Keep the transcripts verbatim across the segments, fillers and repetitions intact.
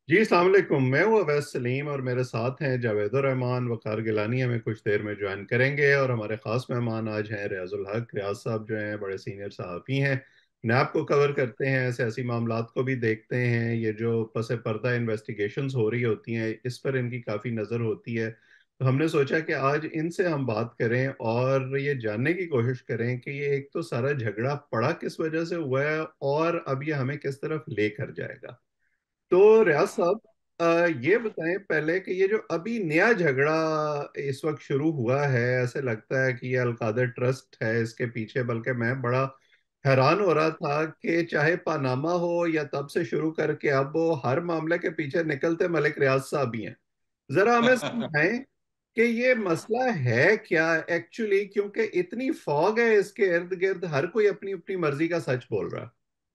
जी अस्सलाम वालेकुम। मैं हूँ अवैस सलीम और मेरे साथ हैं जावेदुर रहमान, वकार गिलानी। हमें कुछ देर में ज्वाइन करेंगे और हमारे खास मेहमान आज हैं रियाजुल हक। रियाज साहब जो हैं बड़े सीनियर सहाफ़ी हैं, नैब को कवर करते हैं, सियासी मामलात को भी देखते हैं। ये जो पस पर्दा इन्वेस्टिगेशंस हो रही होती हैं इस पर इनकी काफ़ी नज़र होती है। तो हमने सोचा कि आज इनसे हम बात करें और ये जानने की कोशिश करें कि ये एक तो सारा झगड़ा पड़ा किस वजह से हुआ है और अब ये हमें किस तरफ लेकर जाएगा। तो रियाज साहब, अ, ये बताएं पहले कि ये जो अभी नया झगड़ा इस वक्त शुरू हुआ है, ऐसे लगता है कि ये अलकादर ट्रस्ट है इसके पीछे। बल्कि मैं बड़ा हैरान हो रहा था कि चाहे पानामा हो या तब से शुरू करके अब वो हर मामले के पीछे निकलते मलिक रियाज साहब ही हैं। जरा हमें समझाएं कि ये मसला है क्या एक्चुअली, क्योंकि इतनी फॉग है इसके इर्द गिर्द, हर कोई अपनी अपनी मर्जी का सच बोल रहा है।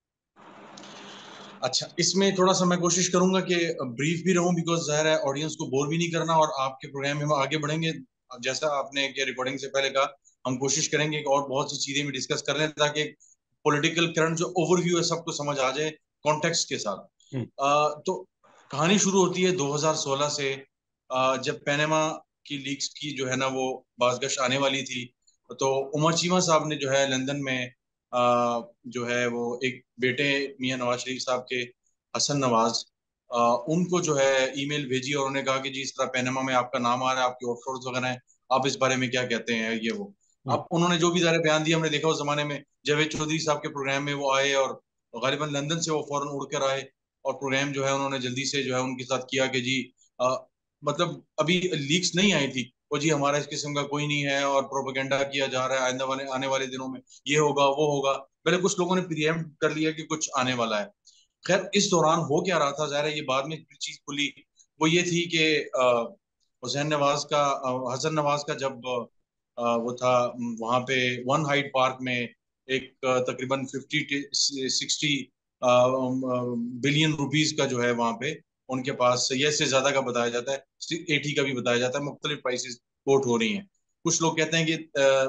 अच्छा, इसमें थोड़ा सा मैं कोशिश करूंगा कि ब्रीफ भी रहूं, बिकॉज जाहिर है ऑडियंस को बोर भी नहीं करना, और आपके प्रोग्राम में हम आगे बढ़ेंगे। जैसा आपने कि रिकॉर्डिंग से पहले कहा, हम कोशिश करेंगे कि और बहुत सी चीजें भी डिस्कस कर लें ताकि पॉलिटिकल करंट जो ओवरव्यू है सबको समझ आ जाए कॉन्टेक्स्ट के साथ। हम्म। अ, तो कहानी शुरू होती है दो हज़ार सोलह से, अ, जब पैनामा की लीक्स की जो है ना वो बाज़गश आने वाली थी। तो उमर चीमा साहब ने जो है लंदन में अ, जो है वो एक बेटे मियां नवाज शरीफ साहब के, हसन नवाज, अ, उनको जो है ईमेल भेजी और उन्होंने कहा कि जी इस तरह पैनामा में आपका नाम आ रहा है, आपके ऑफशोर्स वगैरह हैं, आप इस बारे में क्या कहते हैं, ये वो। हम्म। अब उन्होंने जो भी ज़ाहिर बयान दिया, हमने देखा उस जमाने में जावेद चौधरी साहब के प्रोग्राम में वो आए, और गालिबन लंदन से वो फौरन उड़ कर आए, और प्रोग्राम जो है उन्होंने जल्दी से जो है उनके साथ किया कि जी अ, मतलब अभी लीक्स नहीं आई थी, वो जी हमारा इस किस्म का कोई नहीं है और प्रोपेगेंडा किया जा रहा है, आने वाले आने वाले दिनों में ये होगा वो होगा। पहले कुछ लोगों ने प्रीएम्प्ट कर लिया कि कुछ आने वाला है। खैर, इस दौरान हो क्या रहा था, ज़ाहिर है ये बाद में चीज खुली। वो ये थी कि अ, हुसैन नवाज का, अ, हसन नवाज का जब अ, वो था वहां पे वन हाइट पार्क में एक अ, तकरीबन फिफ्टी सिक्सटी बिलियन रुपीस का जो है वहां पे उनके पास, या से ज्यादा का बताया जाता है, एटी का भी बताया जाता है, मुख्तलिफ प्राइसेस कोट हो रही हैं। कुछ लोग कहते हैं कि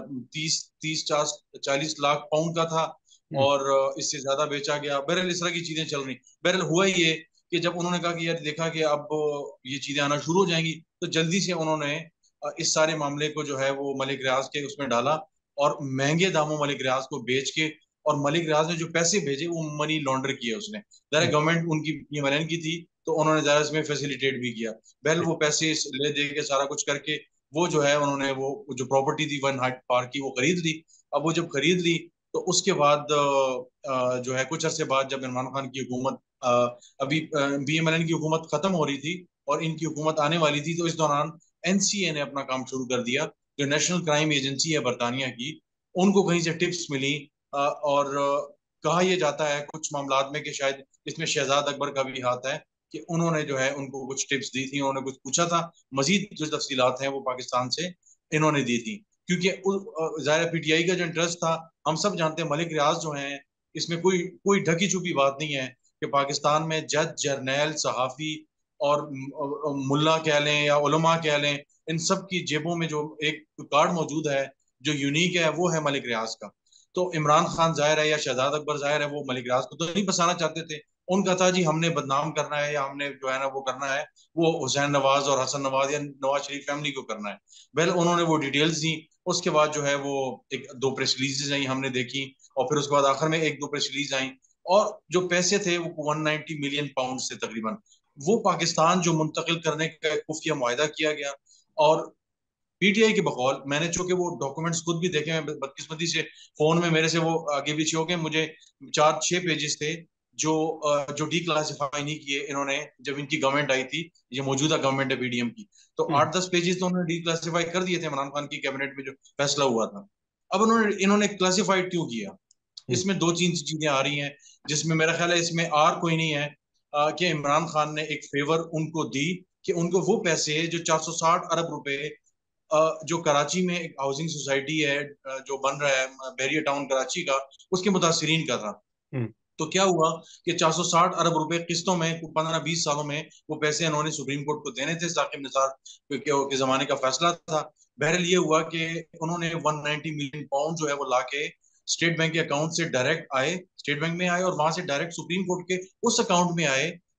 तीस तीस चालीस लाख पाउंड का था, हम्म। और अ, इससे ज्यादा बेचा गया। बहरहाल इस तरह की चीजें चल रही। बहरहाल हुआ ये कि जब उन्होंने कहा कि यार देखा कि अब ये चीजें आना शुरू हो जाएंगी, तो जल्दी से उन्होंने अ, इस सारे मामले को जो है वो मलिक रियाज के उसमें डाला, और महंगे दामों मलिक रियाज को बेच के, और मलिक रियाज ने जो पैसे भेजे वो मनी लॉन्डर किया उसने। ज़रा हम्म। गवर्नमेंट उनकी ये की थी, तो उन्होंने ज़रा इसमें फैसिलिटेट भी किया। बहरहाल वो पैसे ले दे के सारा कुछ करके वो जो है उन्होंने वो जो प्रॉपर्टी थी वन हाइट पार्क की वो खरीद ली। अब वो जब खरीद ली, तो उसके बाद अ, अ, जो है कुछ अरसे बाद जब इमरान खान की हुकूमत, अ, अभी बी एम एल एन की हुकूमत खत्म हो रही थी और इनकी हुकूमत आने वाली थी, तो इस दौरान एन सी ए ने अपना काम शुरू कर दिया। जो नेशनल क्राइम एजेंसी है बरतानिया की, उनको कहीं से टिप्स मिली, अ, और अ, कहा यह जाता है कुछ मामलात में कि शायद इसमें शहजाद अकबर का भी हाथ है, कि उन्होंने जो है उनको कुछ टिप्स दी थी, उन्होंने कुछ पूछा था। मजीद जो तफसीलात हैं वो पाकिस्तान से इन्होंने दी थी, क्योंकि उ- जाहिर पी टी आई का जो इंटरेस्ट था, हम सब जानते हैं मलिक रियाज जो हैं, इसमें कोई कोई ढकी छुपी बात नहीं है कि पाकिस्तान में जज, जर्नैल, सहाफी और म- मुल्ला कह लें या उलमा कह लें, इन सब की जेबों में जो एक कार्ड मौजूद है जो यूनिक है, वो है मलिक रियाज का। तो इमरान खान जाहिर है या शहजाद अकबर जाहिर है वो मलिक रियाज को तो नहीं फंसाना चाहते थे। उनका था जी हमने बदनाम करना है या हमने जो है ना वो करना है, वो हुसैन नवाज और हसन नवाज या नवाज शरीफ फैमिली को करना है। वेल, उन्होंने वो डिटेल्स दी। उसके बाद जो है वो एक दो प्रेस रिलीजेज आई हमने देखी, और फिर उसके बाद आखिर में एक दो प्रेस रिलीज आई, और जो पैसे थे वो वन नाइन्टी मिलियन पाउंड से तकरीबन, वो पाकिस्तान जो मुंतकिल करने का एक खुफिया मुआहदा किया गया। और पी टी आई के बकौल मैंने चूंकि वो डॉक्यूमेंट्स खुद भी देखे, मैं बदकिस्मती से फोन में मेरे से वो आगे पीछे हो गए, मुझे चार छह पेजेस थे जो अ, जो डी क्लासिफाई नहीं किए इन्होंने, जब इनकी गवर्नमेंट आई थी, ये मौजूदा गवर्नमेंट है पी डी एम की। तो हम्म। आठ दस पेजेस तो उन्होंने डी क्लासिफाई कर दिए थे इमरान खान की कैबिनेट में जो फैसला हुआ था। अब उन्होंने इन्होंने क्लासिफाइड क्यों किया? हम्म। इसमें दो तीन चीजें आ रही हैं, जिसमें मेरा ख्याल है इसमें आर कोई नहीं है, अ, कि इमरान खान ने एक फेवर उनको दी कि उनको वो पैसे जो चार सौ साठ अरब रुपए, अ, जो कराची में एक हाउसिंग सोसाइटी है, अ, जो बन रहा है बैरियर टाउन कराची का, उसके मुतासरीन का था। हम्म। तो क्या हुआ कि चार सौ साठ अरब रुपए किस्तों में पंद्रह बीस सालों में वो पैसे इन्होंने सुप्रीम कोर्ट को देने थे, साकिब निसार के, के जमाने का फैसला था। बहरहाल ये हुआ कि उन्होंने एक सौ नब्बे मिलियन पाउंड जो है वो लाके स्टेट बैंक के अकाउंट से डायरेक्ट आए, स्टेट बैंक में आए, और वहां से डायरेक्ट सुप्रीम कोर्ट के उस अकाउंट में आए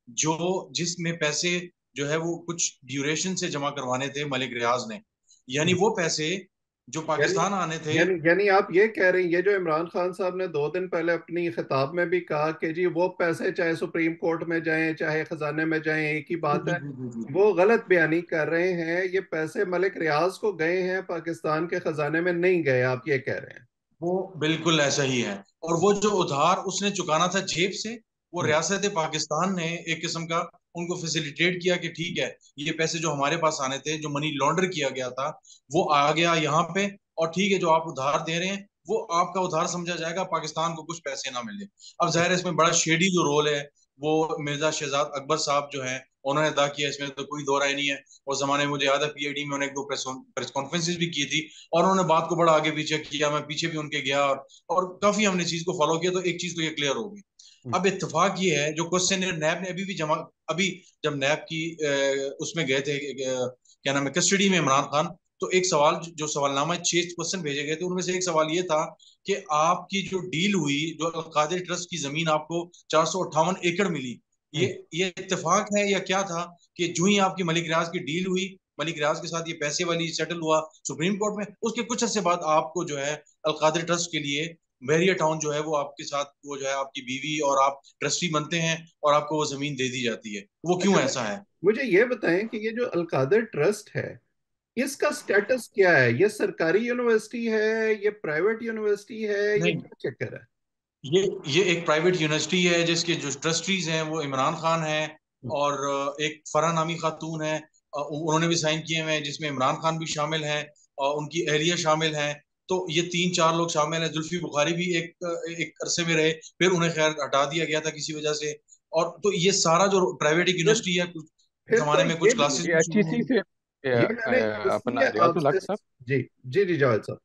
जो जिसमें पैसे जो है वो कुछ ड्यूरेशन से जमा करवाने थे मलिक रियाज ने, यानी वो पैसे जो यानी पाकिस्तान आने थे। यानी यानी आप ये कह रहे हैं, ये जो इमरान खान साहब ने दो दिन पहले अपनी खिताब में भी कहा कि जी वो पैसे चाहे सुप्रीम कोर्ट में जाएं चाहे खजाने में जाएं एक ही जी बात जी है, जी जी जी जी। वो गलत बयानी कर रहे हैं। ये पैसे मलिक रियाज को गए हैं, पाकिस्तान के खजाने में नहीं गए, आप ये कह रहे हैं। वो बिल्कुल ऐसा ही है। और वो जो उधार उसने चुकाना था जेब से, वो हम्म। रियासत पाकिस्तान ने एक किस्म का उनको फैसिलिटेट किया कि ठीक है, ये पैसे जो हमारे पास आने थे, जो मनी लॉन्डर किया गया था, वो आ गया यहाँ पे। और ठीक है, जो आप उधार दे रहे हैं वो आपका उधार समझा जाएगा, पाकिस्तान को कुछ पैसे ना मिले। अब जाहिर है इसमें बड़ा शेडी जो रोल है वो मिर्जा शहजाद अकबर साहब जो है उन्होंने अदा किया, इसमें तो कोई दो राय नहीं है। उस जमाने में मुझे याद है पीआईडी में उन्होंने एक दो प्रेस प्रेस कॉन्फ्रेंसेज भी की थी, और उन्होंने बात को बड़ा आगे पीछे किया, मैं पीछे भी उनके गया, और, और काफी हमने चीज को फॉलो किया, तो एक चीज तो ये क्लियर होगी। हम्म। अब इत्तेफाक ये है जो क्वेश्चन नैब ने अभी भी जमा, अभी जब नैब की अ, उसमें गए थे, अ, क्या नाम है, कस्टडी में इमरान खान, तो एक सवाल जो सवालनामा है, छह क्वेश्चन भेजे गए थे, उनमें से एक सवाल ये था कि आपकी जो डील हुई, जो अलकादिर ट्रस्ट की जमीन आपको चार सौ अट्ठावन एकड़ मिली, ये हम्म। ये इत्तेफाक है या क्या था कि जो ही आपकी मलिक रियाज की डील हुई, मलिक रियाज के साथ ये पैसे वाली सेटल हुआ सुप्रीम कोर्ट में, उसके कुछ अर्से बाद आपको जो है अलकादिर ट्रस्ट के लिए बैरियर टाउन जो है वो आपके साथ, वो जो है आपकी बीवी और आप ट्रस्टी बनते हैं, और आपको वो जमीन दे दी जाती है। वो क्यों अच्छा, ऐसा है? मुझे ये बताएं कि ये जो अलकादर ट्रस्ट है, इसका स्टेटस क्या है? ये सरकारी यूनिवर्सिटी है, ये प्राइवेट यूनिवर्सिटी है, ये नहीं, क्या चक्कर है? ये ये एक प्राइवेट यूनिवर्सिटी है जिसके जो ट्रस्टीज हैं वो इमरान खान है, और अ, एक फरह नामी खातून है, अ, उन्होंने भी साइन किए हुए हैं, जिसमें इमरान खान भी शामिल हैं और उनकी अहलिया शामिल हैं। तो ये तीन चार लोग शामिल हैं। जुल्फी बुखारी भी एक एक अरसे में रहे, फिर उन्हें खैर हटा दिया गया था किसी वजह से। और तो ये सारा जो प्राइवेट एक फिर यूनिवर्सिटी है, कुछ फिर तो जमाने में ये कुछ क्लासेस ये भी शुरू एचईसी हुई। से ये अ, मैंने अ, अपना इसलिए रियाजुल हक आपसे। साहब, जी जी जी जावेद साहब।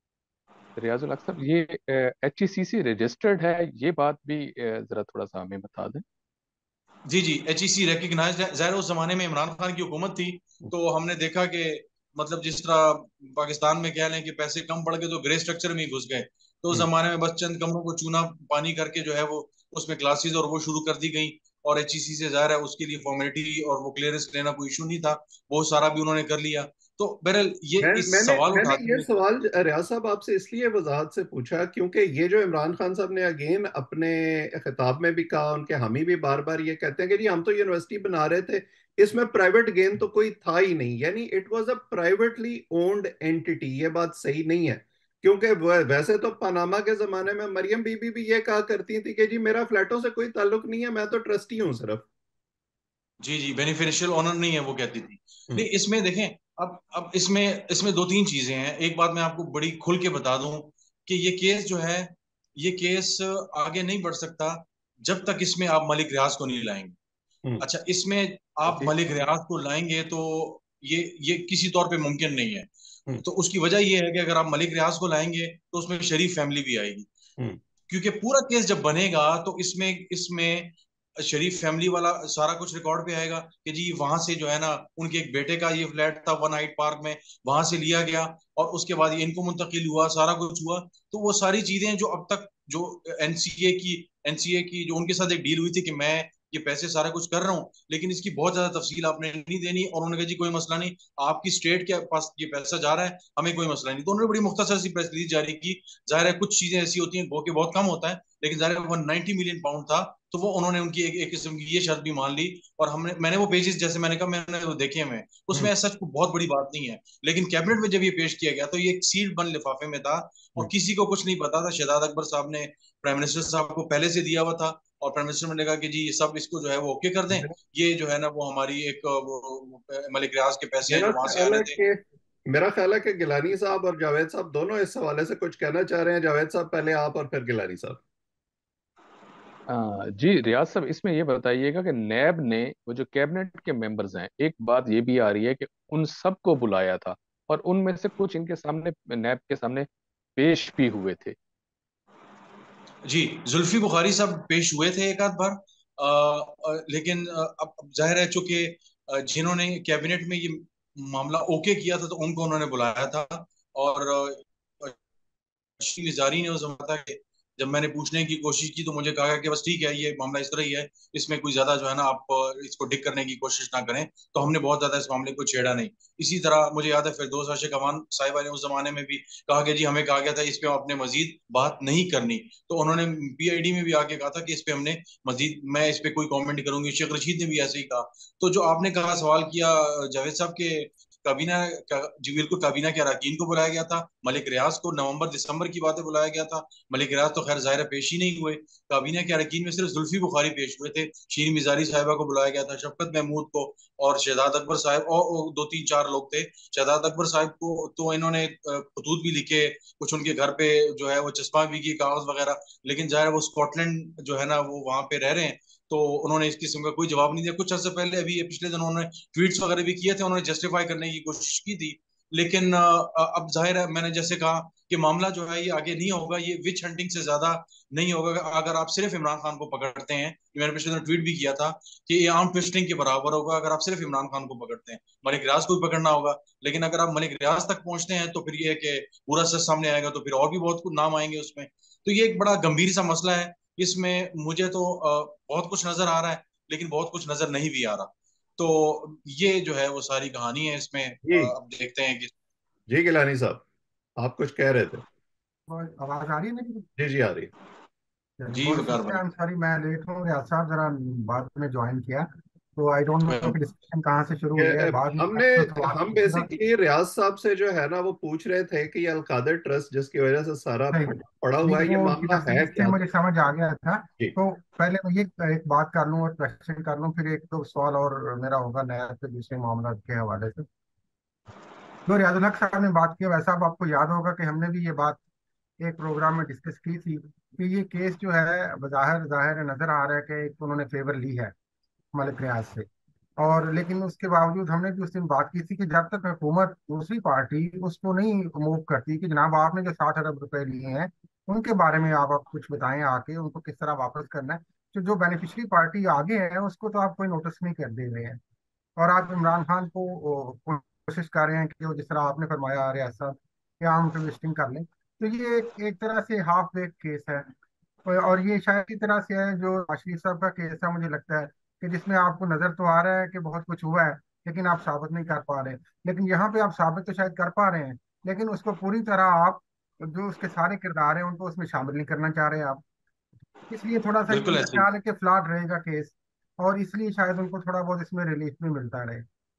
रियाजुल हक साहब, ये एचईसी से रजिस्टर्ड है, ये बात भी अ, जरा थोड़ा सा हमें बता दें। जी जी, एच ई सी रिकग्नाइज है। ज़ाहिर है उस जमाने में इमरान खान की हुकूमत थी, तो हमने देखा कि मतलब जिस तरह पाकिस्तान में कह लें कि पैसे कम पड़ गए तो ग्रे स्ट्रक्चर में ही घुस गए, तो उस हम्म। जमाने में बस चंद कमरों को चूना पानी करके जो है वो उसमें क्लासेस और वो शुरू कर दी गई। और एच ई सी से ज़ाहिर है उसके लिए फॉर्मेलिटी और वो क्लियरेंस लेना कोई इशू नहीं था, वो सारा भी उन्होंने कर लिया। तो बहरहाल ये मैं इस मैंने सवाल मैंने उठाते ये हैं। सवाल रियाज साहब आपसे इसलिए वजाहत से पूछा क्योंकि ये जो इमरान खान साहब ने अगेन अपने खिताब में भी कहा, उनके हामी भी बार बार ये कहते हैं कि जी हम तो यूनिवर्सिटी बना रहे थे, इसमें प्राइवेट गेन तो कोई था ही नहीं, यानी it was a privately owned entity. ये बात सही नहीं है, क्योंकि वै- वैसे तो पनामा के जमाने में मरियम बीबी भी ये कहा करती थी कि जी मेरा फ्लैटों से कोई ताल्लुक नहीं है, मैं तो ट्रस्टी हूँ सिर्फ। जी जी, बेनिफिशियल ऑनर नहीं है वो कहती थी। हम्म। नहीं, इसमें देखें, अब अब इसमें इसमें दो तीन चीजें हैं। एक बात मैं आपको बड़ी खुल के बता दूं कि ये केस जो है, ये केस आगे नहीं बढ़ सकता जब तक इसमें आप मलिक रियाज को नहीं लाएंगे। हम्म। अच्छा, इसमें आप जी मलिक रियाज को लाएंगे तो ये ये किसी तौर पे मुमकिन नहीं है। हम्म। तो उसकी वजह ये है कि अगर आप मलिक रियाज को लाएंगे तो उसमें शरीफ फैमिली भी आएगी, हम्म। क्योंकि पूरा केस जब बनेगा तो इसमें इसमें शरीफ फैमिली वाला सारा कुछ रिकॉर्ड पे आएगा कि जी वहां से जो है ना, उनके एक बेटे का ये फ्लैट था वन हाइट पार्क में, वहां से लिया गया, और उसके बाद ये इनको मुंतकिल हुआ, सारा कुछ हुआ। तो वो सारी चीजें जो अब तक जो एनसीए की एनसीए की जो उनके साथ एक डील हुई थी कि मैं ये पैसे सारा कुछ कर रहा हूँ, लेकिन इसकी बहुत ज्यादा तफसील आपने नहीं देनी, और उन्होंने कहा जी कोई मसला नहीं, आपकी स्टेट के पास ये पैसा जा रहा है, हमें कोई मसला नहीं। तो उन्होंने बड़ी मुख्तसर सी प्रेस रिलीज जारी की। जाहिर है कुछ चीजें ऐसी होती हैं, के बहुत कम होता है, लेकिन जाहिर है वन नाइन्टी मिलियन पाउंड था, तो वो उन्होंने उनकी एक, एक किस्म की ये शर्त भी मान ली। और हमने मैंने वो पेजेस, जैसे मैंने कहा, मैंने वो देखे हुए हैं, हम्म। उसमें सच को बहुत बड़ी बात नहीं है। लेकिन कैबिनेट में जब ये पेश किया गया तो ये एक सील्ड बंद लिफाफे में था, और हम्म। किसी को कुछ नहीं पता था। शहजाद अकबर साहब ने प्राइम मिनिस्टर साहब को पहले से दिया हुआ था, और प्राइम मिनिस्टर ने कहा कि जी ये सब इसको जो है वो ओके कर दें, ये जो है ना वो हमारी एक वो, वो, मलिक रियाज के पैसे हैं मेरा जो वहां से ख्याल आने है थे। कि मेरा ख्याल है कि गिलानी साहब और जावेद साहब दोनों इस हवाले से कुछ कहना चाह रहे हैं। जावेद साहब पहले, आप और फिर गिलानी साहब। अ, जी रियाज साहब, इसमें ये बताइएगा कि नैब ने वो जो कैबिनेट के मेंबर्स हैं, एक बात ये भी आ रही है कि उन सबको बुलाया था, और उनमें से कुछ इनके सामने, नैब के सामने पेश भी हुए थे। जी, जुल्फी बुखारी साहब पेश हुए थे एक आध बार, अ, अ, लेकिन अ, अब अब जाहिर है चूंकि अ, जिन्होंने कैबिनेट में ये मामला ओके किया था तो उनको उन्होंने बुलाया था। और अ, निजारी ने उस जमाना था कि जब मैंने पूछने की कोशिश की तो मुझे कहा गया कि बस ठीक है, ये मामला इस तरह ही है, इसमें कोई ज्यादा जो है ना आप अ, इसको डिक करने की कोशिश ना करें। तो हमने बहुत ज्यादा इस मामले को छेड़ा नहीं। इसी तरह मुझे याद है फिरदौस आशिक अमान साहिबा ने उस जमाने में भी कहा कि जी हमें कहा गया था इस पे आपने मजीद बात नहीं करनी, तो उन्होंने पीआईडी में भी आके कहा था कि इस पे हमने मजीद, मैं इस पे कोई कमेंट नहीं करूंगी। शेख रशीद ने भी ऐसे ही कहा। तो जो आपने कहा, सवाल किया जावेद साहब के, काबीना का, जी बिल्कुल, काबीना के अरकान को बुलाया गया था, मलिक रियाज को नवंबर दिसंबर की बातें बुलाया गया था। मलिक रियाज तो खैर जाहिर है पेश ही नहीं हुए। काबीना के अरकान में सिर्फ जुल्फी बुखारी पेश हुए थे। शीर मिजारी साहिबा को बुलाया गया था, शफकत महमूद को, और शहजाद अकबर साहब, और, और दो तीन चार लोग थे। शहजाद अकबर साहब को तो इन्होंने अ, खतूत भी लिखे, कुछ उनके घर पे जो है वो चस्पा भी की, कागज वगैरह। लेकिन जाहिर है वो स्कॉटलैंड जो है ना वो वहां पे रह रहे हैं, तो उन्होंने इस किस्म का कोई जवाब नहीं दिया। कुछ अर्से पहले अभी ये पिछले दिनों उन्होंने ट्वीट्स वगैरह भी किए थे, उन्होंने जस्टिफाई करने की कोशिश की थी। लेकिन अ, अब जाहिर है, मैंने जैसे कहा कि मामला जो है ये आगे नहीं होगा, ये विच हंटिंग से ज्यादा नहीं होगा। अगर आप सिर्फ इमरान खान को पकड़ते हैं, ये मैंने पिछले दिनों ट्वीट भी किया था कि ये आर्म ट्विस्टिंग के बराबर होगा अगर आप सिर्फ इमरान खान को पकड़ते हैं। मलिक रियाज को भी पकड़ना होगा, लेकिन अगर आप मलिक रियाज तक पहुंचते हैं तो फिर ये है कि पूरा सच सामने आएगा, तो फिर और भी बहुत कुछ नाम आएंगे उसमें। तो ये एक बड़ा गंभीर सा मसला है। इसमें मुझे तो अ, बहुत कुछ नजर आ रहा है, लेकिन बहुत कुछ नजर नहीं भी आ रहा। तो ये जो है वो सारी कहानी है इसमें। अ, जी। अब देखते हैं कि जी गिलानी साहब, आप कुछ कह रहे थे? और आवाज आ रही है मेरी? जी जी, आ रही है। चलिए, जी बहुत वकार शुक्रिया। भाई। आई एम सॉरी, मैं लेट हूँ। रियाज साहब जरा बाद में ज्वाइन किया, तो आई डोंट नो कि डिस्कशन कहाँ से शुरू हुई है। ये बाद में हमने तो सवाल हम पूछूंगा। बेसिकली रियाज साहब से जो है ना वो पूछ रहे थे कि ये अलकादर ट्रस्ट जिसकी वजह से सारा नहीं फटा पड़ा नहीं, हुआ है, ये वो उनकी मामला है तफसील से क्या? मुझे समझ आ गया था। जी। तो पहले मैं ये एक बात कर लूँ और क्वेश्चन कर लूँ, फिर एक दो सवाल और मेरा होगा नया के दूसरे मामला के हवाले से। जो रियाजुल हक साहब ने बात की, वैसा अब आपको याद होगा कि हमने भी ये बात एक प्रोग्राम में डिस्कस की थी कि ये केस जो है बज़ाहिर ज़ाहिर नजर आ रहा है कि एक तो उन्होंने फेवर ली है मलिक रियाज से। और लेकिन उसके बावजूद हमने भी उस दिन बात की थी कि जब तक हुकूमत दूसरी पार्टी उसको नहीं मूव करती कि जनाब आपने जो साठ अरब रुपए लिए हैं उनके बारे में आप, आप कुछ बताएं आके उनको किस तरह वापस करना है। तो जो बेनिफिशियरी पार्टी आगे है उसको तो आप कोई नोटिस नहीं कर दे रहे हैं, और आप इमरान खान को ओ, कोशिश कर रहे हैं कि वो जिस तरह आपने फरमाया रियाज साहब कि आम ट्विस्टिंग कर लें। तो ये एक, एक तरह से हाफ बेक केस है। और और ये शायद इसी तरह से है जो आशीष साहब का केस है, मुझे लगता है कि जिसमें आपको नजर तो आ रहा है कि बहुत कुछ हुआ है, लेकिन आप साबित नहीं कर पा रहे। लेकिन यहाँ पे आप साबित तो शायद कर पा रहे हैं, लेकिन उसको पूरी तरह आप, जो उसके सारे किरदार हैं उनको उसमें शामिल नहीं करना चाह रहे आप। इसलिए थोड़ा सा ये बिल्कुल मेरा ऐसे ही। ख्याल है कि फ्लॉड रहेगा केस, और इसलिए शायद उनको थोड़ा बहुत इसमें रिलीफ भी मिलता रहे।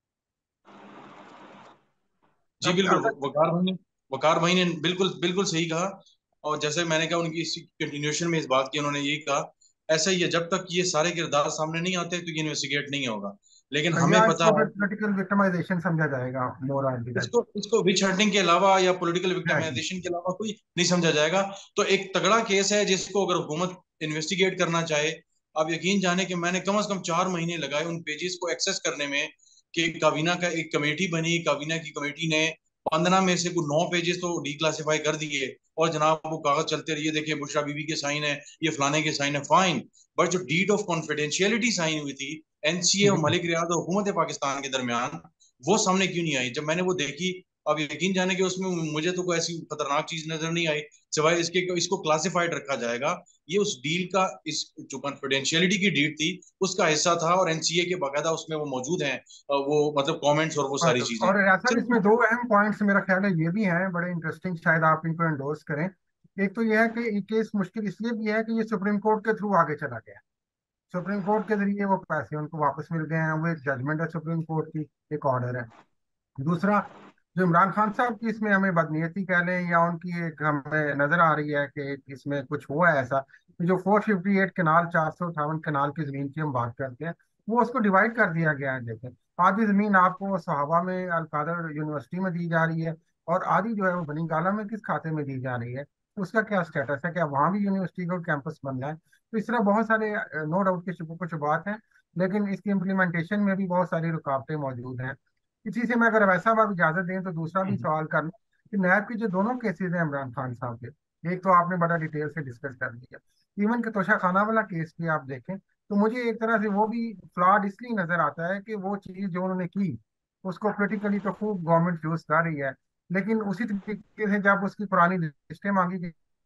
जी अब बिल्कुल, अगर वकार भाई ने वकार भाई ने बिल्कुल बिल्कुल सही कहा। और जैसे मैंने कहा, उनकी इसी कंटिन्यूएशन में इस बात की उन्होंने यही कहा। ऐसा ही है, जब तक ये सारे किरदार सामने नहीं आते तो ये इन्वेस्टिगेट नहीं होगा। लेकिन या हमें पता इसको है फिर पॉलिटिकल विक्टिमाइजेशन समझा जाएगा मोर आर इसको इसको विच हंटिंग के अलावा या पॉलिटिकल एग्जैक्टली। विक्टिमाइजेशन के अलावा कोई नहीं समझा जाएगा। तो एक तगड़ा केस है जिसको अगर हुकूमत इन्वेस्टिगेट करना चाहे, आप यकीन जाने कि मैंने कम से कम चार महीने लगाए उन पेजेस को एक्सेस करने में। कि काबीना का एक कमेटी बनी, काबीना की कमेटी ने पंद्रह में से कुछ नौ पेजेस तो डिक्लासिफाई कर दिए, और जनाब वो कागज चलते रहिए, देखिए बुशरा बीबी के साइन है, ये फलाने के साइन है, फाइन। बट जो डीड ऑफ कॉन्फिडेंशियलिटी साइन हुई थी एनसीए और जी। मलिक रियाज और हुकूमत पाकिस्तान के दरमियान, वो सामने क्यों नहीं आई? जब मैंने वो देखी, अब यकीन जाने कि उसमें मुझे तो कोई ऐसी खतरनाक चीज नजर नहीं आई, सिवाय इसके कि इसको क्लासिफाइड रखा जाएगा। ये उस डील का, इस जो कॉन्फिडेंशियलिटी की डील थी उसका हिस्सा था, और एनसीए के बाकायदा उसमें वो मौजूद हैं, वो मतलब कमेंट्स और वो सारी और चीजें। और ऐसा भी चलो। इसमें दो अहम पॉइंट्स मेरा ख्याल है ये भी हैं बड़े इंटरेस्टिंग, शायद आप इनको एंडोर्स करें। एक तो यह है कि ये केस मुश्किल इसलिए भी है कि ये सुप्रीम कोर्ट के थ्रू आगे चला गया। सुप्रीम कोर्ट के जरिए वो पैसे उनको वापस मिल गए हैं, वो एक जजमेंट है सुप्रीम कोर्ट की, एक ऑर्डर है। दूसरा, जो इमरान खान साहब की इसमें हमें बदनीयती कह लें या उनकी एक हमें नजर आ रही है कि इसमें कुछ हुआ है ऐसा कि जो फोर फिफ्टी एट कनाल, चार सौ अठावन कनाल की जमीन की हम बात करते हैं, वो उसको डिवाइड कर दिया गया है। देखें, आधी जमीन आपको सहाबा में अलकादर यूनिवर्सिटी में दी जा रही है, और आधी जो है वो बनी गाला में किस खाते में दी जा रही है। तो उसका क्या स्टेटस है, क्या वहां भी यूनिवर्सिटी का कैंपस बन रहा है? तो इस तरह बहुत सारे नो डाउट के शुबू कुछ बात है, लेकिन इसकी इम्प्लीमेंटेशन में भी बहुत सारी रुकावटें मौजूद हैं। इसी से मैं अगर वैसा आप इजाजत दें तो दूसरा भी हम्म। सवाल कर लूं कि नैब के जो दोनों केसेस हैं इमरान खान साहब के, एक तो आपने बड़ा डिटेल से डिस्कस कर लिया, इवन के तोशा खाना वाला केस भी आप देखें तो मुझे एक तरह से वो भी फ्लॉड इसलिए नजर आता है कि वो चीज जो उन्होंने की उसको पोलिटिकली तो खूब गवर्नमेंट यूज कर रही है, लेकिन उसी तरीके से जब उसकी पुरानी लिस्टें मांगी गई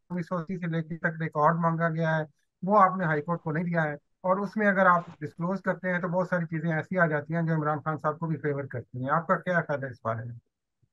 उन्नीस सौ अस्सी से लेकर तक रिकॉर्ड मांगा गया है, वो आपने हाईकोर्ट को नहीं दिया है। और उसमें अगर आप डिस्क्लोज करते हैं तो बहुत सारी चीजें ऐसी आ जाती हैं जो इमरान खान साहब को भी फेवर करती हैं। आपका क्या ख्याल है इस बारे में?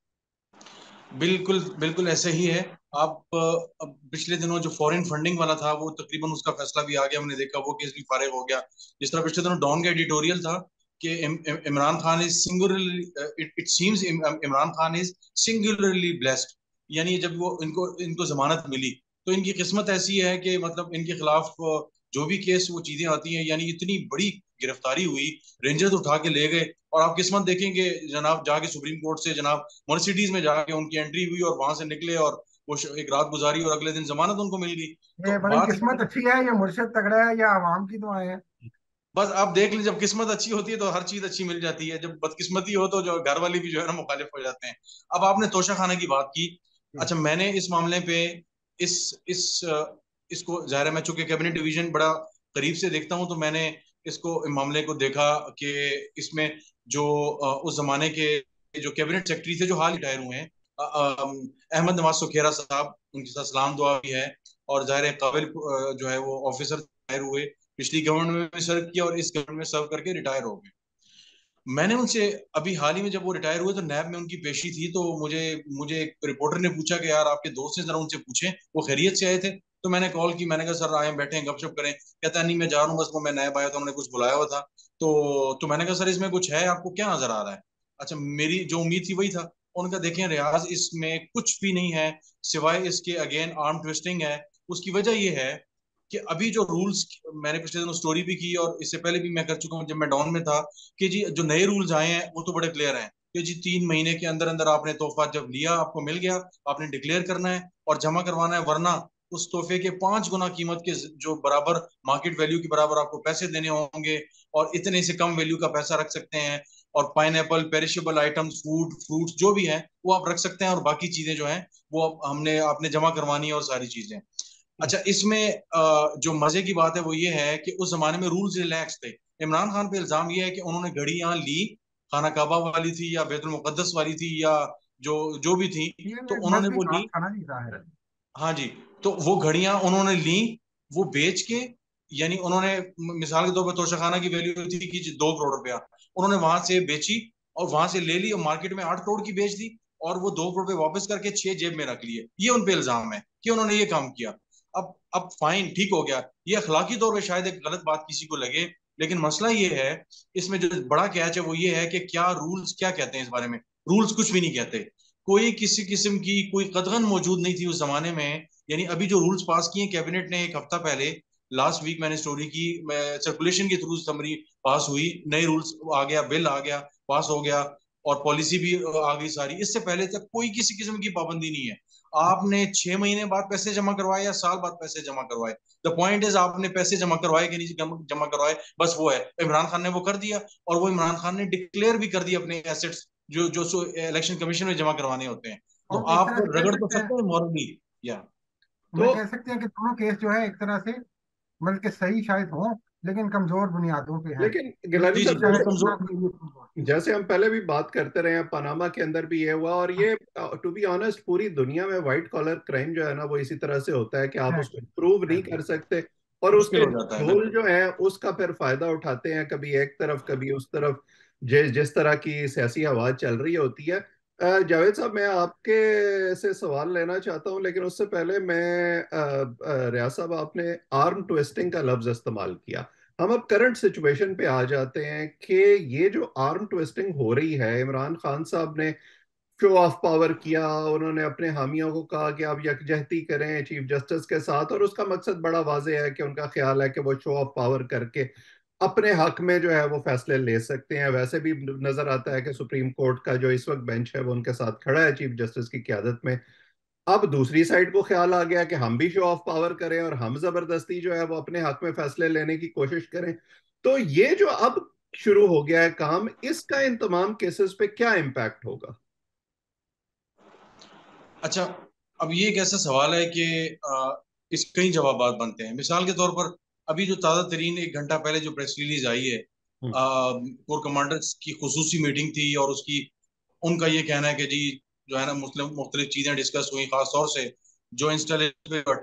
बिल्कुल बिल्कुल ऐसे ही है। आप अ, अब पिछले दिनों जो फॉरेन फंडिंग वाला था वो तकरीबन उसका फैसला भी आ गया, हमने देखा वो केस भी फारिग हो गया। जिस तरह पिछले दिनों डॉन का एडिटोरियल था कि इम, इम, Imran Khan is singularly, it it seems Imran Khan is singularly blessed. यानी जब वो इनको इनको जमानत मिली तो इनकी किस्मत ऐसी है कि मतलब इनके खिलाफ अ, जो भी केस वो चीजें आती हैं, यानी इतनी बड़ी गिरफ्तारी हुई, रेंजर्स उठा के ले गए। और आप किस्मत देखेंगे जनाब, जाके सुप्रीम कोर्ट से जनाब मर्सिडीज में जाके उनकी एंट्री हुई और वहां से निकले और वो एक रात गुजारी और अगले दिन जमानत उनको मिल गई। ये तो बड़ी बात किस्मत अच्छी है, ये मुर्शिद तगड़ा है, या आवाम की दुआएं हैं? बस आप देख लीजिए, जब किस्मत अच्छी होती है तो हर चीज अच्छी मिल जाती है, जब बदकिस्मती हो तो जो घर वाले भी जो है ना मुखालिफ हो जाते हैं। अब आपने तोशा खाना की बात की। हम्म। अच्छा, मैंने इस मामले पे इस इस अ, इसको जाहिर है मैं चूंकि कैबिनेट डिवीजन बड़ा करीब से देखता हूं, तो मैंने इसको इस मामले को देखा कि इसमें जो अ, उस जमाने के जो कैबिनेट सेक्रेटरी थे जो हाल रिटायर हुए हैं, अ, अ, अहमद नवाज सुखेरा साहब, उनके साथ सलाम दुआ भी है। और जाहिर है काबिल अ, जो है वो ऑफिसर रिटायर हुए, पिछली गवर्नमेंट में भी सर्व किया और इस गवर्नमेंट में सर्व करके रिटायर हो गए। मैंने उनसे अभी हाल ही में जब वो रिटायर हुए तो नैब में उनकी पेशी थी, तो मुझे मुझे एक रिपोर्टर ने पूछा कि यार आपके दोस्त हैं, जरा उनसे पूछें वो खैरियत से आए थे। तो मैंने कॉल की, मैंने कहा सर आए बैठे हैं गपशप करें। कहता है नहीं मैं जा रहा हूँ, बस वो मैं नैब आया था, उन्होंने कुछ बुलाया हुआ था। तो तो मैंने कहा सर इसमें कुछ है, आपको क्या नजर आ रहा है? अच्छा, मेरी जो उम्मीद थी वही था। उनका देखें रियाज, इसमें कुछ भी नहीं है सिवाय इसके अगेन आर्म ट्विस्टिंग है। उसकी वजह यह है कि अभी जो रूल्स, मैंने पिछले दिनों स्टोरी भी की और इससे पहले भी मैं कर चुका हूँ जब मैं डॉन में था, कि जी जो नए रूल्स आए हैं वो तो बड़े क्लियर हैं कि जी तीन महीने के अंदर अंदर आपने तोहफा जब लिया, आपको मिल गया, आपने डिक्लेयर करना है और जमा करवाना है, वरना उस तोहफे के पांच गुना कीमत के जो बराबर मार्केट वैल्यू के बराबर आपको पैसे देने होंगे, और इतने से कम वैल्यू का पैसा रख सकते हैं। और pineapple, perishable items, food, fruits जो भी है वो आप रख सकते हैं, और बाकी चीजें जो हैं वो हमने आपने जमा करवानी है और सारी चीजें। अच्छा, इसमें अ, जो मजे की बात है वो ये है कि उस जमाने में रूल्स रिलैक्स थे। इमरान खान पे इल्जाम ये है कि उन्होंने घड़ी यहाँ ली, खाना काबा वाली थी या बैतुल मुकद्दस वाली थी या जो जो भी थी, ये तो एक उन्होंने मजहबी वो ली। बात था ना जी, जाहिर है। हाँ जी। तो वो घड़ियां उन्होंने ली, वो बेच के, यानी उन्होंने मिसाल के तौर पर तोशाखाना की वैल्यू थी कि जी दो करोड़ रुपया, उन्होंने वहां से बेची और वहां से ले ली और मार्केट में आठ करोड़ की बेच दी, और वो दो करोड़ रुपए वापस करके छह जेब में रख लिए। ये उन पे इल्जाम है कि उन्होंने ये काम किया। अब अब फाइन ठीक हो गया, ये अखलाकी तौर पर शायद एक गलत बात किसी को लगे, लेकिन मसला ये है, इसमें जो बड़ा कैच है वो ये है कि क्या रूल्स क्या कहते हैं इस बारे में। रूल्स कुछ भी नहीं कहते। कोई किसी किस्म की कोई कदगन मौजूद नहीं थी उस जमाने में। यानी अभी जो रूल्स पास किए कैबिनेट ने एक हफ्ता पहले, लास्ट वीक मैंने स्टोरी की, सर्कुलेशन के थ्रू समरी पास हुई, नए रूल्स आ गया, बिल आ गया, पास हो गया, और पॉलिसी भी आ गई सारी। इससे पहले तक कोई किसी किस्म की पाबंदी नहीं है। आपने छह महीने बाद पैसे जमा करवाए या साल बाद पैसे जमा करवाए, द पॉइंट इज आपने पैसे जमा करवाए कि नहीं जमा करवाए, बस वो है। इमरान खान ने वो कर दिया, और वो इमरान खान ने डिक्लेयर भी कर दिया अपने एसेट्स जो जो इलेक्शन कमीशन में जमा करवाने होते हैं। तो और एक आप तरह से कह रगड़ तो सकते हैं, सकते हैं मॉरली, या मैं तो कह सकते हैं कि दोनों केस जो है एक तरह से बल्कि सही शायद हों, लेकिन कमजोर बुनियादों पे हैं। लेकिन गिलानी जी दूसरी जी साहब, थोड़े शायद जैसे इतना कमजोर। भी। जैसे हम पहले भी बात करते रहे हैं, पनामा के अंदर भी ये हुआ, और ये टू बी ऑनेस्ट पूरी दुनिया में व्हाइट कॉलर क्राइम जो है ना वो इसी तरह से होता है कि आप है, उसको प्रूव है, नहीं कर सकते, और मुश्किल उसके हो जाता है ढोल बिल्कुल। जो है उसका फिर फायदा उठाते हैं, कभी एक तरफ कभी उस तरफ, जिस जिस तरह की सियासी हवा चल रही होती है। अ, जावेद साहब, मैं आपके से सवाल लेना चाहता हूं, लेकिन उससे पहले मैं अ, अ, रियाज साहब, आपने आर्म ट्विस्टिंग का लफ्ज इस्तेमाल किया। हम अब करंट सिचुएशन पे आ जाते हैं कि ये जो आर्म ट्विस्टिंग हो रही है, इमरान खान साहब ने शो ऑफ पावर किया, उन्होंने अपने हामियों को कहा कि आप यकजहती करें चीफ जस्टिस के साथ, और उसका मकसद बड़ा वाज़ेह है कि उनका ख्याल है कि वो शो ऑफ पावर करके अपने हक में जो है वो फैसले ले सकते हैं। वैसे भी नजर आता है कि सुप्रीम कोर्ट का जो इस वक्त बेंच है वो उनके साथ खड़ा है चीफ जस्टिस की क्यादत में। अब दूसरी साइड को ख्याल आ गया कि हम भी शो ऑफ पावर करें और हम जबरदस्ती जो है वो अपने हक में फैसले लेने की कोशिश करें। तो ये जो अब शुरू हो गया है काम, इसका इन तमाम केसेस पे क्या इम्पैक्ट होगा? अच्छा, अब ये एक ऐसा सवाल है कि अ, इस कई जवाब बनते हैं। मिसाल के तौर पर अभी जो ताज़ा तरीन एक घंटा पहले जो प्रेस रिलीज आई है, हम्म। कोर कमांडर्स की खुसूसी मीटिंग थी, और उसकी उनका ये कहना है कि जी जो है ना मुस्लिम मुख्तलिफ चीजें डिस्कस हुई, खास तौर से जो इंस्टॉलेशन पे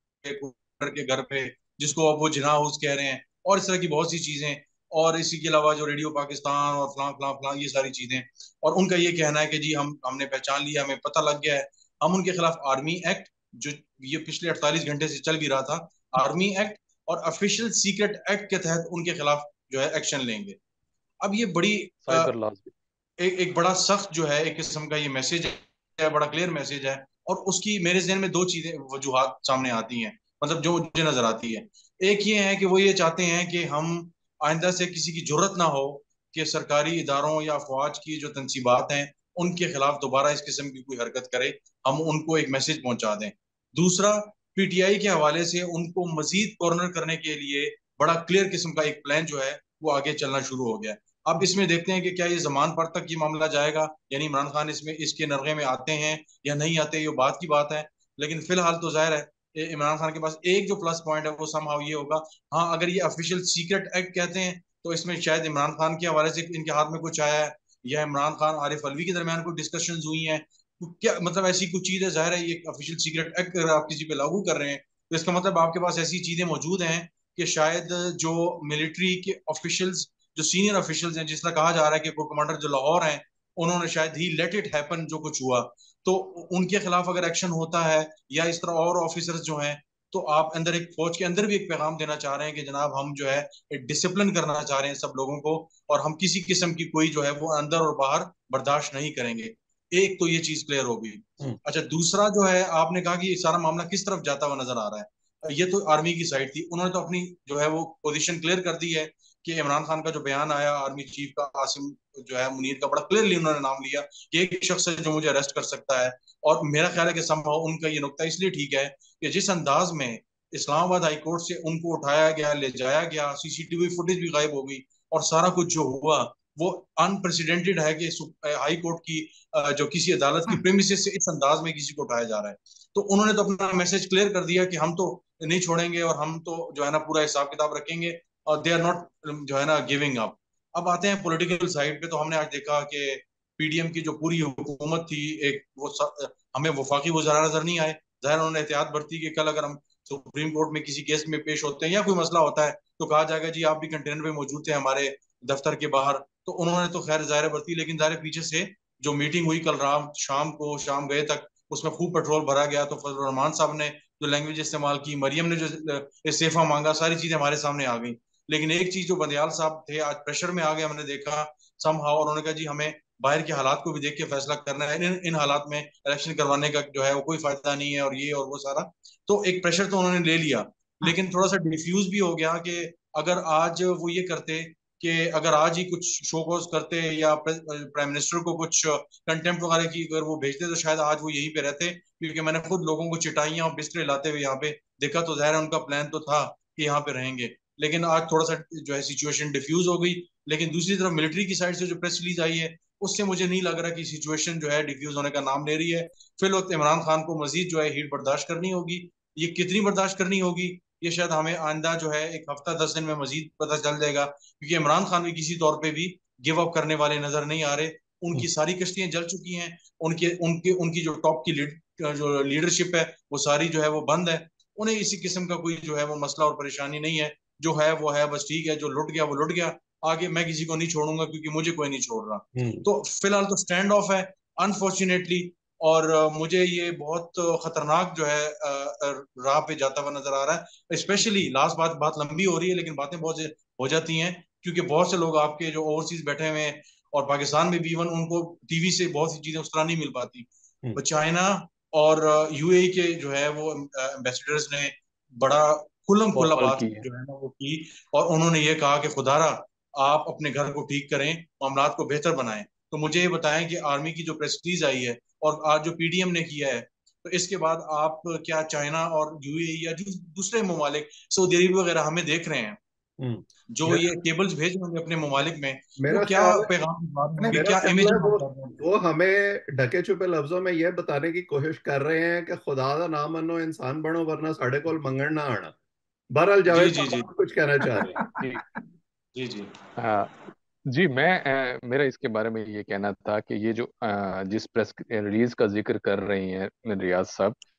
अटैक के घर पे, जिसको अब वो जिना हाउस कह रहे हैं, और इस तरह की बहुत सी चीजें। और इसी के अलावा जो रेडियो पाकिस्तान और फलां फलां फलां ये सारी चीजें। और उनका ये कहना है कि जी हम हमने पहचान लिया, हमें पता लग गया है, हम उनके खिलाफ आर्मी एक्ट, जो ये पिछले अड़तालीस घंटे से चल भी रहा था, आर्मी एक्ट और ऑफिशियल सीक्रेट एक्ट के तहत उनके खिलाफ जो है एक्शन लेंगे। अब ये बड़ी अ, साइबर लॉज भी। एक एक बड़ा सख्त जो है एक किस्म का ये मैसेज है, बड़ा क्लियर मैसेज है। और उसकी मेरे जहन में दो चीजें वजूहात सामने आती हैं, मतलब जो मुझे नजर आती है। एक ये है कि वो ये चाहते हैं कि हम आइंदा से किसी की जरूरत ना हो कि सरकारी इदारों या अफवाज की जो तनसीबात हैं उनके खिलाफ दोबारा इस किस्म की कोई हरकत करे, हम उनको एक मैसेज पहुंचा दें। दूसरा, पीटीआई के हवाले से उनको मजीद कॉर्नर करने के लिए बड़ा क्लियर किस्म का एक प्लान जो है वो आगे चलना शुरू हो गया। अब इसमें देखते हैं कि क्या ये जमान पर तक ये मामला जाएगा, यानी इमरान खान इसमें इसके नरगे में आते हैं या नहीं आते, ये बात की बात है। लेकिन फिलहाल तो जाहिर है ये इमरान खान के पास एक जो प्लस पॉइंट है वो समहाउ ये होगा। हाँ, अगर ये ऑफिशियल सीक्रेट एक्ट कहते हैं तो इसमें शायद इमरान खान के हवाले से इनके हाथ में कुछ आया है, या इमरान खान आरिफ अलवी के दरमियान कुछ डिस्कशन हुई हैं, तो क्या मतलब ऐसी कुछ चीज है। जाहिर है ये ऑफिशियल सीक्रेट एक्ट अगर आप किसी पे लागू कर रहे हैं तो इसका मतलब आपके पास ऐसी चीजें मौजूद हैं कि शायद जो मिलिट्री के ऑफिशियल्स, जो सीनियर ऑफिशियल्स हैं, जिस तरह कहा जा रहा है कि कोर कमांडर जो लाहौर हैं, उन्होंने शायद ही लेट इट हैपन जो कुछ हुआ, तो उनके खिलाफ अगर एक्शन होता है, या इस तरह और ऑफिसर्स जो हैं, तो आप अंदर एक फौज के अंदर भी एक पैगाम देना चाह रहे हैं कि जनाब हम जो है एक डिसिप्लिन करना चाह रहे हैं सब लोगों को, और हम किसी किस्म की कोई जो है वो अंदर और बाहर बर्दाश्त नहीं करेंगे। एक तो ये चीज क्लियर होगी। हम्म। अच्छा, दूसरा जो है आपने कहा कि ये सारा मामला किस तरफ जाता हुआ नजर आ रहा है, ये तो आर्मी की साइड थी, उन्होंने तो अपनी जो है वो पोजीशन क्लियर कर दी है कि इमरान खान का जो बयान आया आर्मी चीफ का आसिम जो है मुनीर का, बड़ा क्लियरली उन्होंने नाम लिया कि एक शख्स है जो मुझे अरेस्ट कर सकता है। और मेरा ख्याल है कि संभव उनका ये नुकता इसलिए ठीक है कि जिस अंदाज में इस्लामाबाद हाई कोर्ट से उनको उठाया गया, ले जाया गया, सीसीटीवी फुटेज भी गायब हो गई, और सारा कुछ जो हुआ वो अनप्रेसिडेंटेड है कि हाई कोर्ट की अ, जो किसी अदालत की प्रेमिसेस से इस अंदाज में किसी को उठाया जा रहा है। तो उन्होंने तो अपना मैसेज क्लियर कर दिया कि हम तो नहीं छोड़ेंगे, और हम तो जो है ना पूरा हिसाब किताब रखेंगे, और दे आर नॉट जो है ना गिविंग अप। अब आते हैं पॉलिटिकल साइड पे, तो हमने आज देखा कि पीडीएम की जो पूरी हुकूमत थी, एक वो स, हमें वफाकी वज़रा नजर नहीं आए। जाहिर उन्होंने एहतियात बरती कि कल अगर हम सुप्रीम कोर्ट में किसी केस में पेश होते हैं या कोई मसला होता है तो कहा जाएगा जी आप भी कंटेनर पे मौजूद थे हमारे दफ्तर के बाहर। तो उन्होंने तो खैर जाहिर बरती, लेकिन जाहिर पीछे से जो मीटिंग हुई कल रात शाम को, शाम गए तक, उसमें खूब पेट्रोल भरा गया। तो फजल रहमान साहब ने जो लैंग्वेज इस्तेमाल की, मरियम ने जो इस्तीफा मांगा, सारी चीजें हमारे सामने आ गई। लेकिन एक चीज जो बंदयाल साहब थे आज प्रेशर में आ गए, हमने देखा समहाउ, उन्होंने कहा जी हमें बाहर के हालात को भी देख के फैसला करना है, इन इन हालात में इलेक्शन करवाने का जो है वो कोई फायदा नहीं है, और ये और वो सारा। तो एक प्रेशर तो उन्होंने ले लिया, लेकिन थोड़ा सा डिफ्यूज भी हो गया कि अगर आज वो ये करते कि अगर आज ही कुछ शो कॉज करते या प्राइम मिनिस्टर को कुछ कंटेम्प्ट वगैरह की अगर वो भेजते तो शायद आज वो यहीं पे रहते, क्योंकि मैंने खुद लोगों को चिटाइयां और बिस्तरे लाते हुए यहाँ पे देखा, तो जाहिर है उनका प्लान तो था कि यहाँ पे रहेंगे। लेकिन आज थोड़ा सा जो है सिचुएशन डिफ्यूज हो गई। लेकिन दूसरी तरफ मिलिट्री की साइड से जो प्रेस रिलीज आई है उससे मुझे नहीं लग रहा कि सिचुएशन जो है डिफ्यूज होने का नाम ले रही है। फिर वक्त इमरान खान को मजीद जो है हीट बर्दाश्त करनी होगी। ये कितनी बर्दाश्त करनी होगी ये शायद हमें आइंदा जो है एक हफ्ता दस दिन में मजीद पता चल जाएगा, क्योंकि इमरान खान भी किसी तौर पे भी गिव अप करने वाले नजर नहीं आ रहे। उनकी सारी कश्तियां जल चुकी हैं, उनके उनके उनकी जो टॉप की लीड जो लीडरशिप है वो सारी जो है वो बंद है। उन्हें इसी किस्म का कोई जो है वो मसला और परेशानी नहीं है। जो है वो है, बस ठीक है, जो लुट गया वो लुट गया, आगे मैं किसी को नहीं छोड़ूंगा क्योंकि मुझे कोई नहीं छोड़ रहा। हम्म। तो फिलहाल तो स्टैंड ऑफ है अनफॉर्चुनेटली। और अ, मुझे ये बहुत खतरनाक जो है अ, अ, राह पे जाता हुआ नजर आ रहा है। स्पेशली लास्ट बात, बात लंबी हो रही है लेकिन बातें बहुत से हो जाती हैं, क्योंकि बहुत से लोग आपके जो ओवरसीज बैठे हुए हैं और पाकिस्तान में भी इवन उनको टीवी से बहुत सी चीजें उस तरह नहीं मिल पाती। हम्म। वो चाइना और यूएई के जो है वो एम्बेसडर्स ने बड़ा खुल्लम खुल्ला कॉल बात की है। जो है ना वो की, और उन्होंने ये कहा कि खुदारा आप अपने घर को ठीक करें, मामलात को बेहतर बनाएं। तो मुझे ये बताएं कि आर्मी की जो प्रेस रिलीज आई है और आज जो पीडीएम ने किया है, तो इसके बाद आप क्या चाइना और यूएई या जो दूसरे ममालिक सऊदी अरब वगैरह हमें देख रहे हैं हम्म। जो ये मेरा केबल्स भेज रहे हैं अपने ममालिक में, वो मेरा क्या ख्याल है पैगाम भिजवा रहे नहीं, होंगे, मेरा क्या ख्याल इमेज है वो कर रहे होंगे। वो हमें ढके छुपे लफ्जों में यह बताने की कोशिश कर रहे हैं कि खुदा का ना मनो इंसान बनो वरना साढ़े कोल मंगण ना आना। बहरहाल जी जावेद जी जी साहब आप कुछ कहना चाह रहे हैं। जी। जी जी। हाँ। जी मैं अ, मेरा इसके बारे में ये कहना था कि ये जो अ, जिस प्रेस रिलीज का जिक्र कर रही हैं रियाज साहब,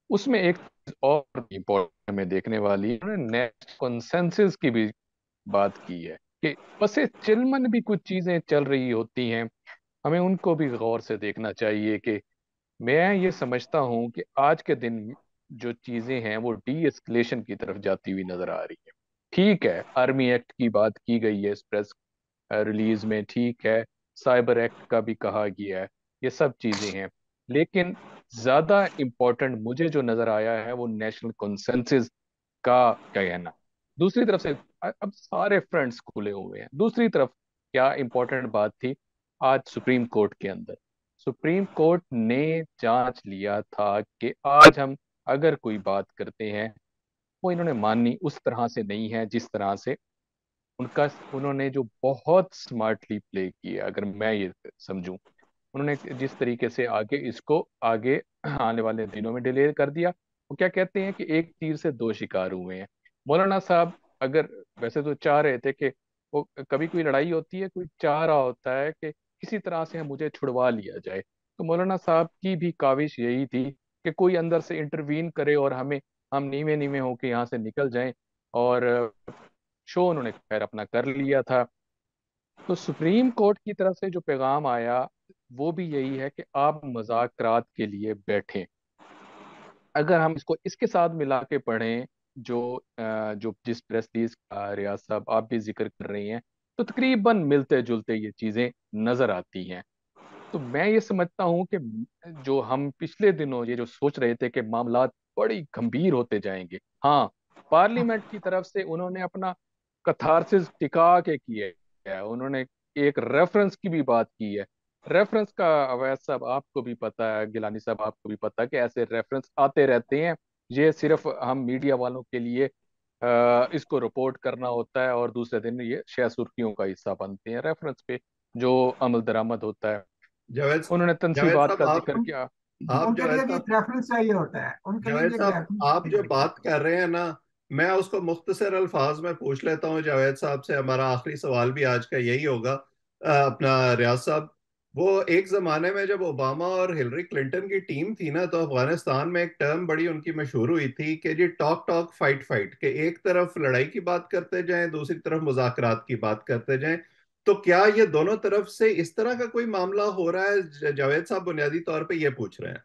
उसमें एक चीज और इम्पोर्टेंट हमें देखने वाली है, उन्होंने नेशनल कंसेंसस की भी बात की है कि बस ये चिलमन भी कुछ चीजें चल रही होती हैं, हमें उनको भी गौर से देखना चाहिए। कि मैं ये समझता हूँ कि आज के दिन जो चीजें हैं वो डी एस्केलेशन की तरफ जाती हुई नजर आ रही है। ठीक है, आर्मी एक्ट की बात की गई है इस प्रेस रिलीज में, ठीक है, साइबर एक्ट का भी कहा गया है, ये सब चीजें हैं, लेकिन ज्यादा इम्पोर्टेंट मुझे जो नजर आया है वो नेशनल कंसेंसस का क्या कहना। दूसरी तरफ से अ- अब सारे फ्रंट्स खुले हुए हैं। दूसरी तरफ क्या इम्पोर्टेंट बात थी, आज सुप्रीम कोर्ट के अंदर सुप्रीम कोर्ट ने जांच लिया था कि आज हम अगर कोई बात करते हैं, वो इन्होंने माननी उस तरह से नहीं है जिस तरह से उनका, उन्होंने जो बहुत स्मार्टली प्ले किया, अगर मैं ये समझूं, उन्होंने जिस तरीके से आगे इसको आगे आने वाले दिनों में डिले कर दिया। वो क्या कहते हैं कि एक तीर से दो शिकार हुए हैं। मौलाना साहब अगर वैसे तो चाह रहे थे कि वो, कभी कोई लड़ाई होती है, कोई चाह रहा होता है कि किसी तरह से मुझे छुड़वा लिया जाए, तो मौलाना साहब की भी काविश यही थी कि कोई अंदर से इंटरवीन करे और हमें, हम नीवे नीवे होके यहाँ से निकल जाएं। और शो उन्होंने खैर अपना कर लिया था। तो सुप्रीम कोर्ट की तरफ से जो पैगाम आया वो भी यही है कि आप मुज़ाकरात के लिए बैठें। अगर हम इसको इसके साथ मिला के पढ़ें, जो अ, जो जिस प्रेस रिलीज का रियाज साहब आप भी जिक्र कर रही हैं, तो तकरीबन मिलते जुलते ये चीजें नजर आती हैं। तो मैं ये समझता हूँ कि जो हम पिछले दिनों ये जो सोच रहे थे कि मामलात बड़ी गंभीर होते जाएंगे, हाँ, पार्लियामेंट की तरफ से उन्होंने अपना कथारसिस टिका के किए है। उन्होंने एक रेफरेंस की भी बात की है। रेफरेंस का अवैध साहब आपको भी पता है, गिलानी साहब आपको भी पता है कि ऐसे रेफरेंस आते रहते हैं। ये सिर्फ हम मीडिया वालों के लिए अ, इसको रिपोर्ट करना होता है और दूसरे दिन ये शह सुर्खियों का हिस्सा बनते हैं रेफरेंस पे जो अमल दरामद होता है। जावेद उन्होंने जावेद तनसीबात साहब, का आप जिक्र उन, किया। आप उनके जावेद लिए भी साहब एक रेफरेंस चाहिए होता है, उनके लिए जावेद भी एक साहब, रेफरेंस आप जो चाहिए। बात कर रहे हैं ना, मैं उसको मुख्तसर अल्फाज में पूछ लेता हूँ जावेद साहब से। हमारा आखिरी सवाल भी आज का यही होगा। अ, अपना रियाज साहब, वो एक जमाने में जब ओबामा और हिलरी क्लिंटन की टीम थी ना, तो अफगानिस्तान में एक टर्म बड़ी उनकी मशहूर हुई थी कि जी टॉक टॉक फाइट फाइट, के एक तरफ लड़ाई की बात करते जाएं, दूसरी तरफ मुज़ाकरात की बात करते जाएं। तो क्या ये दोनों तरफ से इस तरह का कोई मामला हो रहा है? ज- जावेद साहब बुनियादी तौर पे ये पूछ रहे हैं।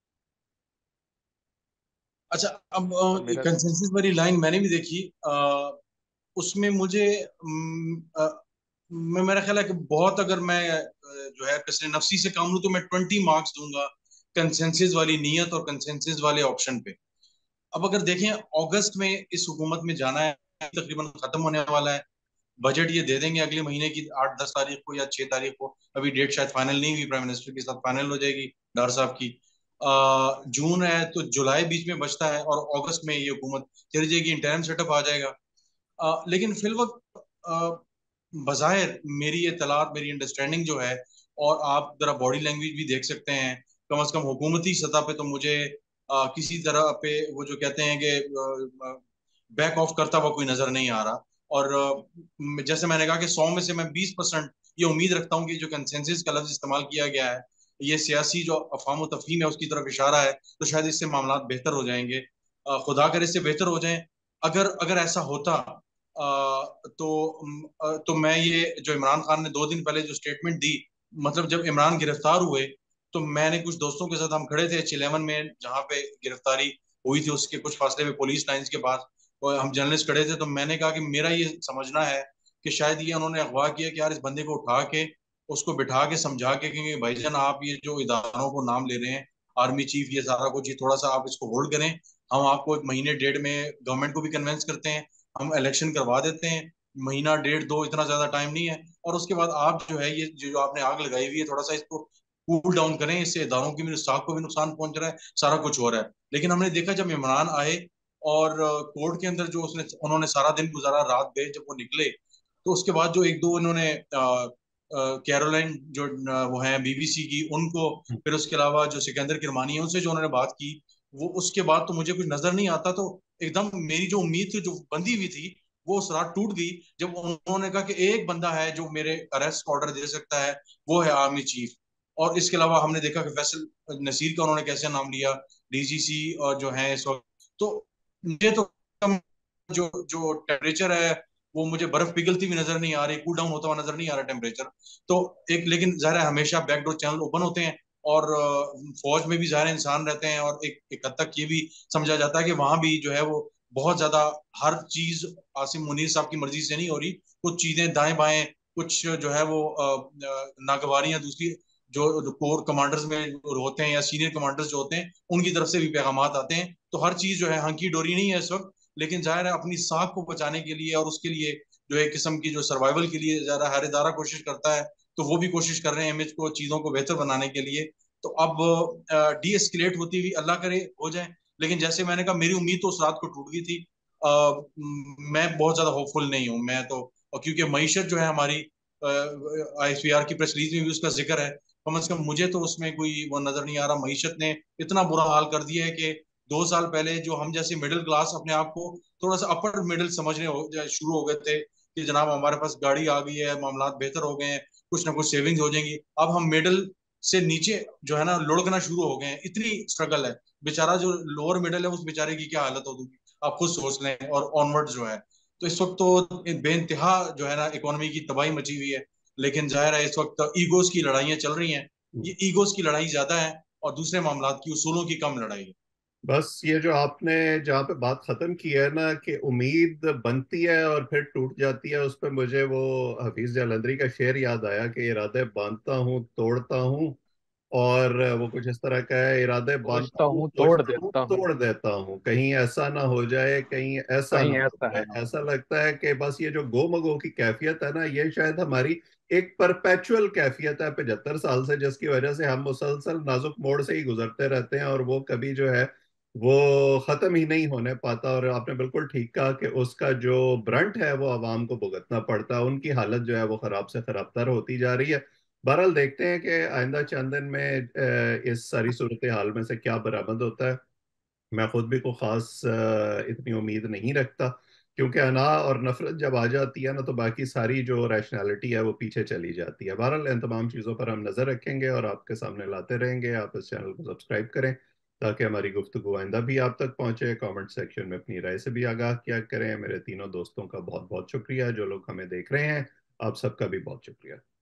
अच्छा, अब और मेरा, कंसेंसस वाली लाइन मैंने भी देखी। अ, उसमें मुझे अम, अ, मैं मेरा ख्याल है कि बहुत, अगर मैं अ, जो है पिछले नफसी से काम लूँ तो मैं ट्वेंटी मार्क्स दूंगा कंसेंसस वाली नीयत और कंसेंसस वाले ऑप्शन पे। अब अगर देखें, अगस्त में इस हुकूमत में जाना है, तकरीबन खत्म होने वाला है। बजट ये दे देंगे अगले महीने की आठ दस तारीख को या छह तारीख को। अभी डेट शायद फाइनल नहीं हुई, प्राइम मिनिस्टर के साथ फाइनल हो जाएगी डार साहब की। अ, जून है तो जुलाई बीच में बचता है और अगस्त में ये हुकूमत चली जाएगी, इंटरिम सेटअप आ जाएगा। अ, लेकिन फिल वक्त बज़ाहिर मेरी ये तलात, मेरी अंडरस्टैंडिंग जो है, और आप जरा बॉडी लैंग्वेज भी देख सकते हैं, कम अज कम हुकूमती सतह पे तो मुझे अ, किसी तरह पे वो जो कहते हैं कि बैक ऑफ करता हुआ कोई नजर नहीं आ रहा। और अ, जैसे मैंने कहा कि सौ में से मैं बीस परसेंट ये उम्मीद रखता हूँ कि जो कंसेंसस का लफ्ज इस्तेमाल किया गया है, ये सियासी जो अफवाम तफहीम है उसकी तरफ इशारा है, तो शायद इससे मामला बेहतर हो जाएंगे। अ, खुदा करे इससे बेहतर हो जाएं। अगर अगर ऐसा होता अ, तो अ, तो मैं ये जो इमरान खान ने दो दिन पहले जो स्टेटमेंट दी, मतलब जब इमरान गिरफ्तार हुए तो मैंने कुछ दोस्तों के साथ हम खड़े थे एच इलेवन में जहाँ पे गिरफ्तारी हुई थी, उसके कुछ फासले पे पुलिस लाइंस के पास, और हम जर्नलिस्ट खड़े थे। तो मैंने कहा कि मेरा ये समझना है कि शायद ये उन्होंने अगवा किया कि यार इस बंदे को उठा के उसको बिठा के समझा के, क्योंकि भाईजान आप ये जो इदारों को नाम ले रहे हैं, आर्मी चीफ, ये सारा कुछ, ये थोड़ा सा आप इसको होल्ड करें। हम आपको एक महीने डेढ़ में गवर्नमेंट को भी कन्विंस करते हैं, हम इलेक्शन करवा देते हैं। महीना डेढ़ दो इतना ज्यादा टाइम नहीं है। और उसके बाद आप जो है ये जो आपने आग लगाई हुई है, थोड़ा सा इसको कूल डाउन करें, इससे इदारों की भी, साख को भी नुकसान पहुंच रहा है, सारा कुछ हो रहा है। लेकिन हमने देखा जब इमरान आए और कोर्ट के अंदर जो उसने उन्होंने सारा दिन गुजारा, रात गए, जब वो निकले तो उसके बाद जो एक दो इन्होंने कैरोलाइन जो अ, वो हैं बीबीसी की, उनको, फिर उसके अलावा जो सिकंदर किरमानी है उनसे जो उन्होंने बात की, वो उसके बाद तो मुझे कुछ नजर नहीं आता। तो एकदम मेरी जो उम्मीद थी जो बंधी हुई थी, वो उस रात टूट गई जब उन्होंने कहा कि एक बंदा है जो मेरे अरेस्ट ऑर्डर दे सकता है, वो है आर्मी चीफ। और इसके अलावा हमने देखा कि फैसल नसीर का उन्होंने कैसे नाम लिया, डीजीसी और जो है इस वक्त, तो मुझे तो जो जो टेम्परेचर है वो मुझे बर्फ पिघलती हुई नजर नहीं आ रही, कूल डाउन होता हुआ नजर नहीं आ रहा टेम्परेचर। तो एक लेकिन जाहिर है हमेशा बैकडोर चैनल ओपन होते हैं, और अ, फौज में भी जाहिर इंसान रहते हैं, और एक एक हद तक ये भी समझा जाता है कि वहां भी जो है वो बहुत ज्यादा हर चीज आसिम मुनीर साहब की मर्जी से नहीं हो रही। कुछ चीजें दाएं बाएं, कुछ जो है वो अ, अ, नागवारियां दूसरी जो, जो कोर कमांडर्स में होते हैं या सीनियर कमांडर्स जो होते हैं उनकी तरफ से भी पैगामात आते हैं। तो हर चीज जो है हंकी डोरी नहीं है इस वक्त, लेकिन जाहिर है अपनी साख को बचाने के लिए और उसके लिए जो एक किस्म की जो सर्वाइवल के लिए ज़्यादा हर इदारा कोशिश करता है, तो वो भी कोशिश कर रहे हैं इमेज को, चीज़ों को बेहतर बनाने के लिए। तो अब डी एस्केलेट होती हुई अल्लाह करे हो जाए, लेकिन जैसे मैंने कहा मेरी उम्मीद तो उस रात को टूट गई थी। अ, मैं बहुत ज़्यादा होपफुल नहीं हूँ मैं तो, और क्योंकि मीशत जो है हमारी, आई एस पी आर की प्रेस रिलीज में भी उसका जिक्र है, कम अज कम मुझे तो उसमें कोई वो नजर नहीं आ रहा। मीशत ने इतना बुरा हाल कर दिया है कि दो साल पहले जो हम जैसे मिडिल क्लास अपने आप को थोड़ा सा अपर मिडिल समझने हो शुरू हो गए थे कि जनाब हमारे पास गाड़ी आ गई है, मामलात बेहतर हो गए हैं, कुछ ना कुछ सेविंग्स हो जाएंगी, अब हम मिडिल से नीचे जो है ना लुढ़कना शुरू हो गए हैं। इतनी स्ट्रगल है, बेचारा जो लोअर मिडिल है उस बेचारे की क्या हालत होगी आप खुद सोच लें, और ऑनवर्ड जो है। तो इस वक्त तो बेइंतहा जो है ना इकोनॉमी की तबाही मची हुई है, लेकिन जाहिर है इस वक्त ईगोस की लड़ाइयाँ चल रही हैं। ये ईगोस की लड़ाई ज्यादा है और दूसरे मामलात की उसूलों की कम लड़ाई है। बस ये जो आपने जहाँ पे बात खत्म की है ना कि उम्मीद बनती है और फिर टूट जाती है, उस पर मुझे वो हफीज जालंधरी का शेर याद आया कि इरादे बांधता हूँ तोड़ता हूँ, और वो कुछ इस तरह का है, इरादे बांधता सोचता हूँ हूँ तोड़ सोचता हूँ देता हूँ, तोड़ देता हूँ, कहीं ऐसा ना हो जाए कहीं ऐसा ना कहीं हो ऐसा है जाए। ना। ऐसा लगता है कि बस ये जो गोमगो की कैफियत है ना, ये शायद हमारी एक परपेचुअल कैफियत है पचहत्तर साल से, जिसकी वजह से हम मुसलसल नाजुक मोड़ से ही गुजरते रहते हैं, और वो कभी जो है वो खत्म ही नहीं होने पाता। और आपने बिल्कुल ठीक कहा कि उसका जो ब्रंट है वो आवाम को भुगतना पड़ता है, उनकी हालत जो है वो खराब से खराबतर होती जा रही है। बहरहाल देखते हैं कि आइंदा चंद दिन में अ, इस सारी सूरत हाल में से क्या बरामद होता है। मैं खुद भी को खास अ, इतनी उम्मीद नहीं रखता, क्योंकि अना और नफरत जब आ जाती है ना तो बाकी सारी जो रैशनैलिटी है वो पीछे चली जाती है। बहरहाल इन तमाम चीज़ों पर हम नज़र रखेंगे और आपके सामने लाते रहेंगे। आप इस चैनल को सब्सक्राइब करें ताकि हमारी गुफ्तगू आइंदा भी आप तक पहुंचे। कमेंट सेक्शन में अपनी राय से भी आगाह किया करें। मेरे तीनों दोस्तों का बहुत बहुत शुक्रिया, जो लोग हमें देख रहे हैं आप सबका भी बहुत शुक्रिया।